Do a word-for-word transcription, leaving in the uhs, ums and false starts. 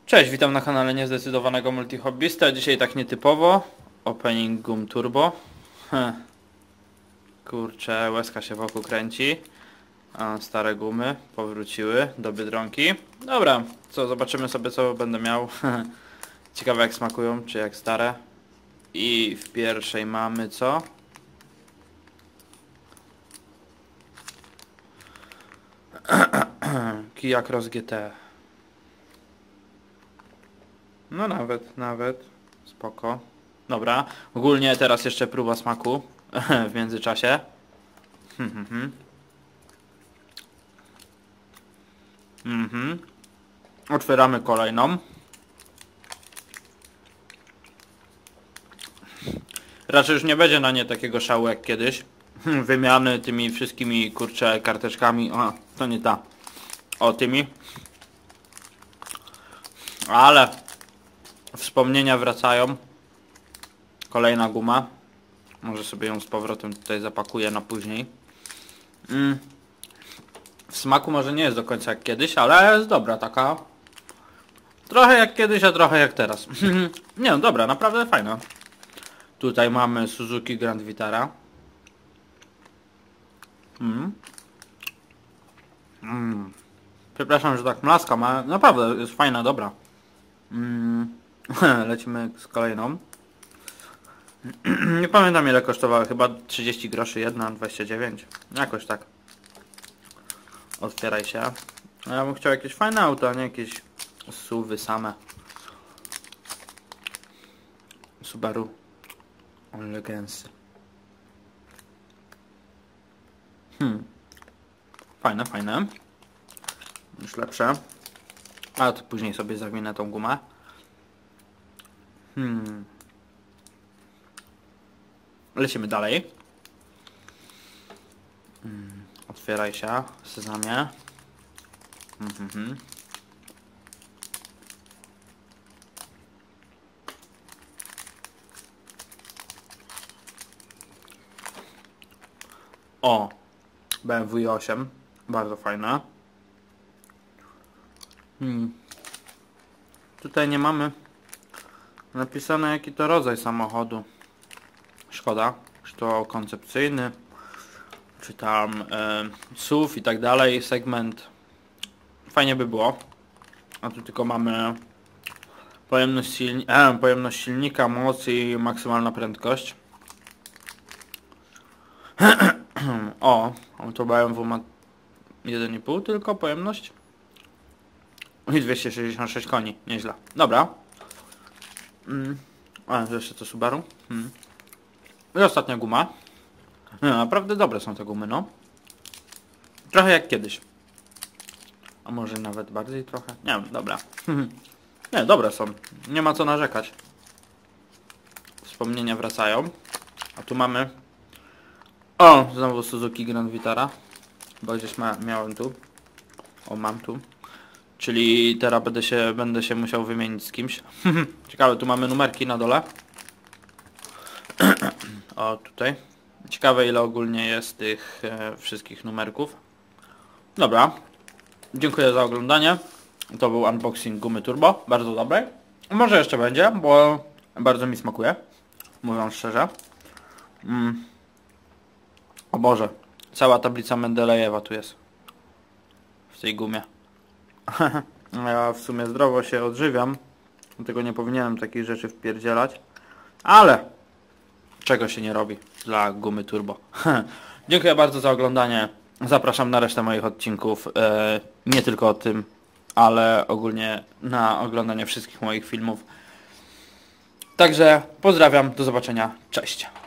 Cześć, witam na kanale Niezdecydowanego Multihobbysty. Dzisiaj tak nietypowo. Opening Gum Turbo. Heh. Kurczę, łezka się wokół kręci. A, stare gumy powróciły do Biedronki. Dobra, co, zobaczymy sobie, co będę miał. Ciekawe, jak smakują, czy jak stare. I w pierwszej mamy co? Kia Cross G T. No nawet, nawet. Spoko. Dobra. Ogólnie teraz jeszcze próba smaku. W międzyczasie. Mhm. Mhm. Otwieramy kolejną. Raczej już nie będzie na nie takiego szału jak kiedyś. Wymiany tymi wszystkimi, kurczę, karteczkami. O, to nie ta. O, tymi. Ale wspomnienia wracają. Kolejna guma. Może sobie ją z powrotem tutaj zapakuję na później. Mm. W smaku może nie jest do końca jak kiedyś, ale jest dobra taka. Trochę jak kiedyś, a trochę jak teraz. Nie no, dobra, naprawdę fajna. Tutaj mamy Suzuki Grand Vitara. Mm. Mm. Przepraszam, że tak mlaskam, ale naprawdę jest fajna, dobra. Mm. Lecimy z kolejną. Nie pamiętam, ile kosztowała, chyba trzydzieści groszy jedna, dwadzieścia dziewięć. Jakoś tak. Otwieraj się. A ja bym chciał jakieś fajne auto, a nie jakieś suwy same. Subaru Legends. Hmm. Fajne, fajne. Już lepsze. A to później sobie zawinę tą gumę. Hmm. Lecimy dalej. Hmm. Otwieraj się, sezamie. Mhm. O! B M W i osiem. Bardzo fajna. Hmm. Tutaj nie mamy napisane, jaki to rodzaj samochodu. Szkoda, czy to koncepcyjny, czy tam e, S U V i tak dalej, segment. Fajnie by było. A tu tylko mamy pojemność, silni e, pojemność silnika, moc i maksymalna prędkość. O, to B M W ma jeden i pół tylko pojemność. I dwieście sześćdziesiąt sześć koni, nieźle. Dobra. Mm. A, jeszcze to Subaru. Mm. I ostatnia guma. No, naprawdę dobre są te gumy, no. Trochę jak kiedyś. A może nawet bardziej trochę? Nie wiem, dobra. Nie, dobre są. Nie ma co narzekać. Wspomnienia wracają. A tu mamy... O! Znowu Suzuki Grand Vitara. Bo gdzieś ma, miałem tu. O, mam tu. Czyli teraz będę się, będę się musiał wymienić z kimś. Ciekawe, tu mamy numerki na dole. O, tutaj. Ciekawe, ile ogólnie jest tych e, wszystkich numerków. Dobra. Dziękuję za oglądanie. To był unboxing gumy turbo. Bardzo dobrej. Może jeszcze będzie, bo bardzo mi smakuje. Mówiąc szczerze. Mm. O Boże. Cała tablica Mendelejewa tu jest. W tej gumie. Ja w sumie zdrowo się odżywiam. Dlatego nie powinienem takich rzeczy wpierdzielać. Ale czego się nie robi dla gumy turbo. Dziękuję bardzo za oglądanie. Zapraszam na resztę moich odcinków. E, nie tylko o tym, ale ogólnie na oglądanie wszystkich moich filmów. Także pozdrawiam. Do zobaczenia. Cześć.